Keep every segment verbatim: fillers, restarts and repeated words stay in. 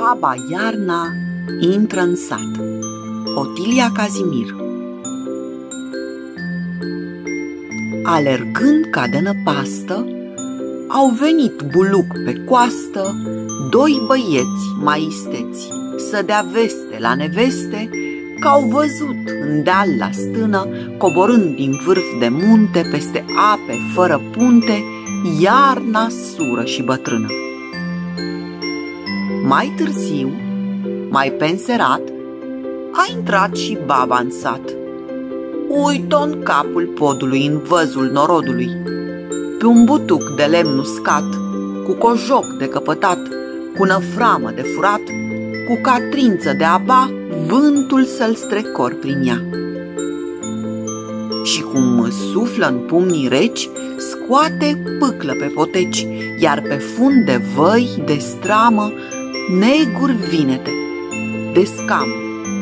Baba Iarna intră în sat. Otilia Cazimir. Alergând ca de năpastă, au venit buluc pe coastă doi băieți mai isteți să dea veste la neveste că-au văzut în deal la stână, coborând din vârf de munte peste ape fără punte, Iarna sură și bătrână. Mai târziu, mai penserat, a intrat și baba în sat. Uită în capul podului în văzul norodului, pe un butuc de lemn uscat, cu cojoc de căpătat, cu năframă de furat, cu catrință de aba, vântul să-l strecor prin ea. Și cum suflă în pumnii reci, scoate pâclă pe poteci, iar pe fund de văi de stramă, neguri vinete de scamă.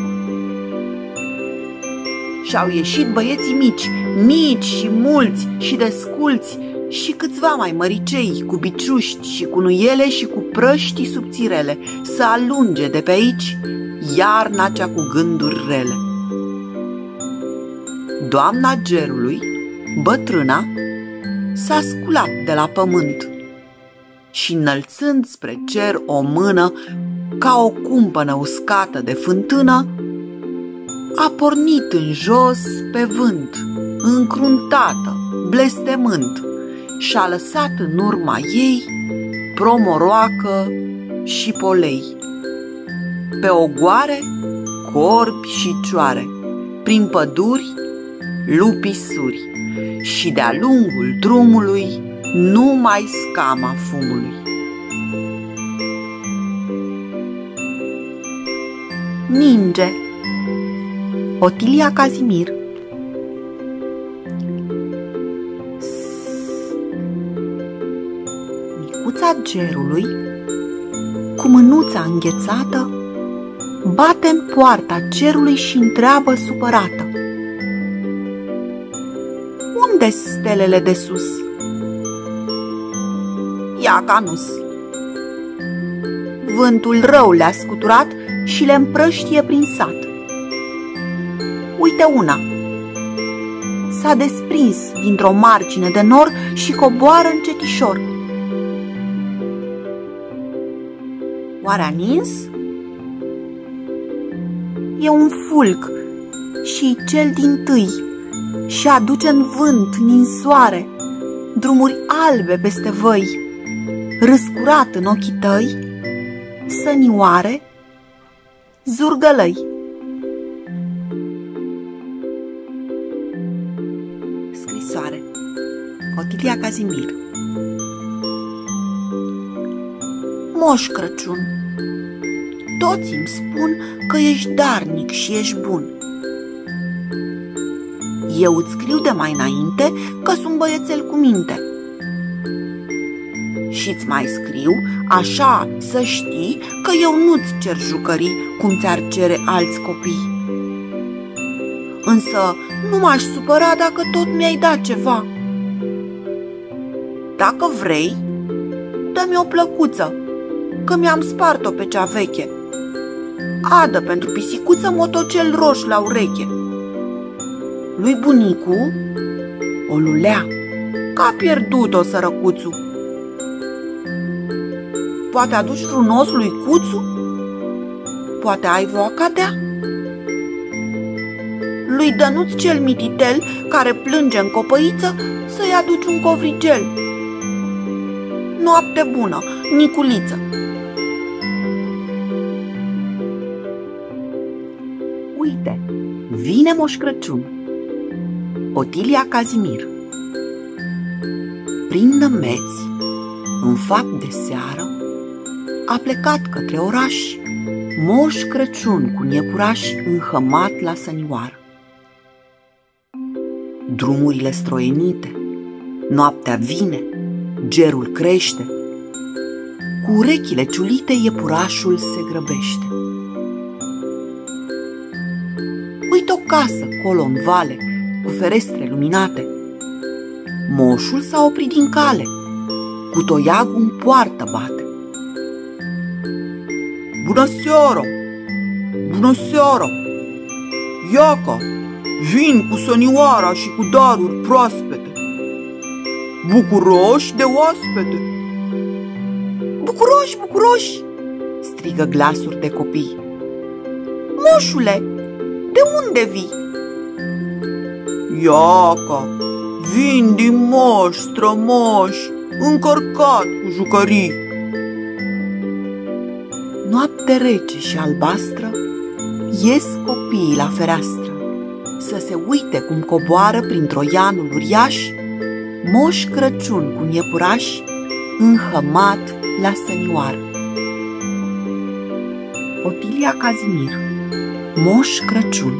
Și-au ieșit băieții mici, mici și mulți și desculți, și câțiva mai măricei, cu biciuști și cu nuiele și cu prăștii subțirele, să alunge de pe aici Iarna cea cu gânduri rele. Doamna Gerului, bătrâna, s-a sculat de la pământ și, înălțând spre cer o mână ca o cumpănă uscată de fântână, a pornit în jos pe vânt, încruntată, blestemând, și-a lăsat în urma ei promoroacă și polei. Pe ogoare, corbi și cioare, prin păduri, lupi suri, și de-a lungul drumului numai scama fumului. Ninge. Otilia Cazimir. Micuța Gerului, cu mânuța înghețată, bate în poarta cerului și întreabă supărată: unde-s stelele de sus? Ia ca nu-s. Vântul rău le-a scuturat și le împrăștie prin sat. Uite una, s-a desprins dintr-o margine de nor și coboară încetișor. Oare a nins? E un fulg și cel dintâi și aduce în vânt ninsoare drumuri albe peste văi, răscurat în ochii tăi sănioare zurgălăi. Scrisoare. Otilia Cazimir. Moș Crăciun, toți îmi spun că ești darnic și ești bun. Eu îți scriu de mai înainte că sunt băiețel cu minte. Și-ți mai scriu așa să știi că eu nu-ți cer jucării cum ți-ar cere alți copii. Însă nu m-aș supăra dacă tot mi-ai dat ceva. Dacă vrei, dă-mi o plăcuță, că mi-am spart-o pe cea veche. Adă pentru pisicuță motocel roș la ureche. Lui bunicu o lulea, că a pierdut-o sărăcuțu. Poate aduci frunos lui Cuțu? Poate ai vreo acadea? Lui Dănuț cel mititel, care plânge în copăiță, să-i aduci un covrigel. Noapte bună, Niculiță. Uite, vine Moș Crăciun. Otilia Cazimir. Prin nămeți, în fapt de seară, a plecat către oraș Moș Crăciun cu iepuraș înhămat la sănioară. Drumurile stroienite, noaptea vine, gerul crește, cu urechile ciulite iepurașul se grăbește. Uite o casă colo în vale, cu ferestre luminate. Moșul s-a oprit din cale, cu toiagul în poartă bate. Bună seara! Bună seara! Iaca, vin cu sănioara și cu daruri proaspete. Bucuroși de oaspete! Bucuroși, bucuroși! Strigă glasuri de copii. Moșule, de unde vii? Iaca, vin din moși strămoși, încărcat cu jucării. Noapte rece și albastră, ies copiii la fereastră să se uite cum coboară prin troianul uriaș Moș Crăciun cu iepuraș înhămat la sănioară. Otilia Cazimir, Moș Crăciun.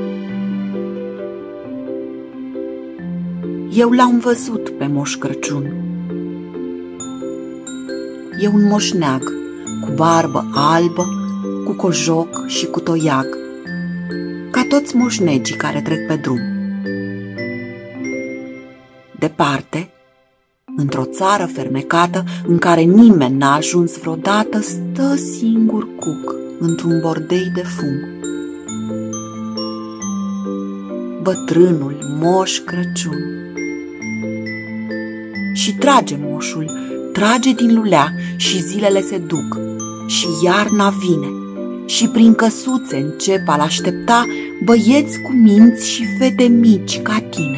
Eu l-am văzut pe Moș Crăciun. E un moșneag cu barbă albă, cu cojoc și cu toiag, ca toți moșnegii care trec pe drum. Departe, într-o țară fermecată în care nimeni n-a ajuns vreodată, stă singur cuc într-un bordei de fum. Bătrânul Moș Crăciun. Și trage moșul, trage din lulea și zilele se duc și iarna vine și prin căsuțe încep a-l aștepta băieți cu minți și fete mici ca tine.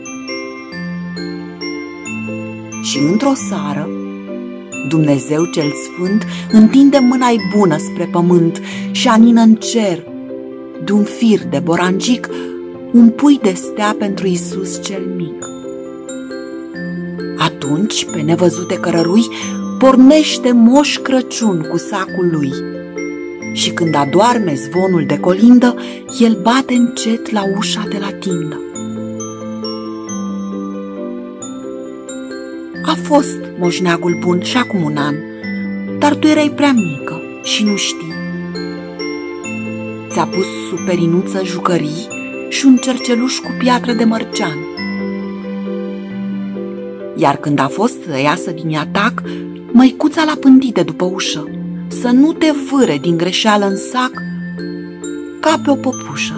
Și într-o seară, Dumnezeu cel Sfânt întinde mâna-i bună spre pământ și anină în cer, de-un fir de borangic, un pui de stea pentru Iisus cel mic. Atunci, pe nevăzute cărărui, pornește Moș Crăciun cu sacul lui. Și când adoarme zvonul de colindă, el bate încet la ușa de la tindă. A fost moșneagul bun și acum un an, dar tu erai prea mică și nu știi. Ți-a pus sub perinuță jucării și un cerceluș cu piatră de mărcean. Iar când a fost să iasă din iatac, măicuța l-a pândit de după ușă, să nu te vâre din greșeală în sac ca pe o păpușă.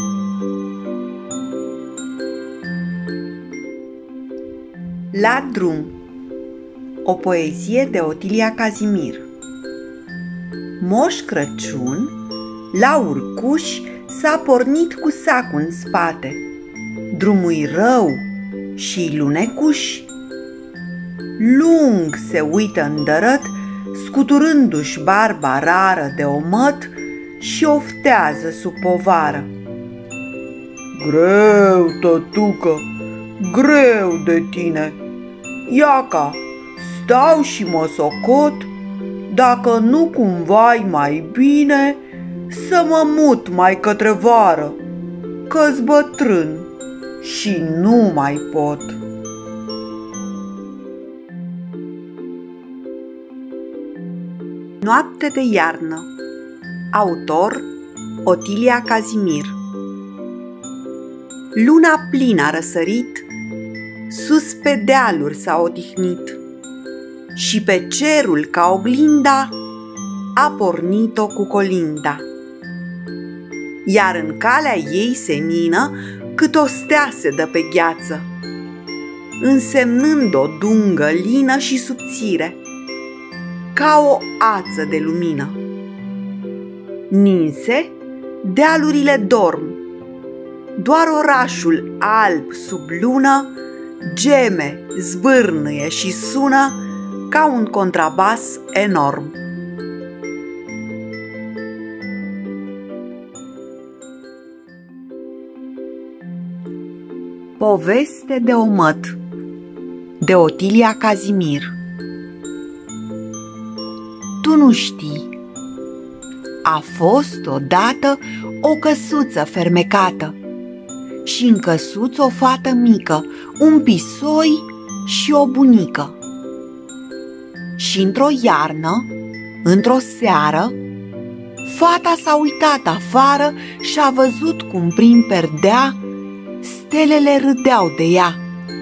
La drum. O poezie de Otilia Cazimir. Moș Crăciun, la urcuș, s-a pornit cu sacul în spate. Drumul-i rău și lunecuș. Lung se uită îndărăt, scuturându-și barba rară de omăt și oftează sub povară. Greu, tătucă, greu de tine. Iaca, stau și mă socot, dacă nu cumva-i mai bine să mă mut mai către vară, că-s bătrân și nu mai pot. Noapte de iarnă. Autor Otilia Cazimir. Luna plină a răsărit, sus pe dealuri s-a odihnit și pe cerul ca oglinda a pornit-o cu colinda. Iar în calea ei senină cât o stea se dă pe gheață, însemnând o dungă lină și subțire, ca o ață de lumină. Ninse, dealurile dorm, doar orașul alb sub lună geme, zbârnâie și sună ca un contrabas enorm. Poveste de omăt de Otilia Cazimir. Tu nu știi, a fost odată o căsuță fermecată și în căsuță o fată mică, un pisoi și o bunică. Și într-o iarnă, într-o seară, fata s-a uitat afară și a văzut cum prin perdea stelele râdeau de ea.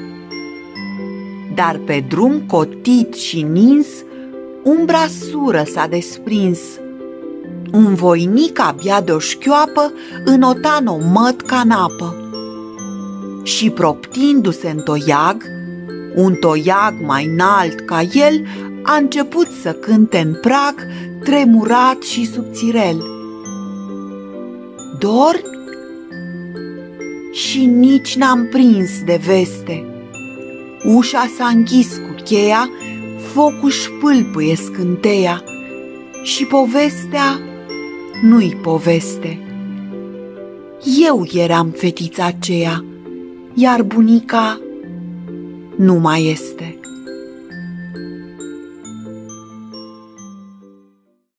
Dar pe drum cotit și nins, umbra sură s-a desprins Un voinic abia de-o șchioapă înota-n o mătca în apă. Și proptindu-se în toiag, un toiag mai înalt ca el a început să cânte în prag, tremurat și subțirel. Dormi? Și nici n-am prins de veste. Ușa s-a închis cu cheia, focul șpâlpâie scânteia și povestea nu-i poveste. Eu eram fetița aceea, iar bunica nu mai este.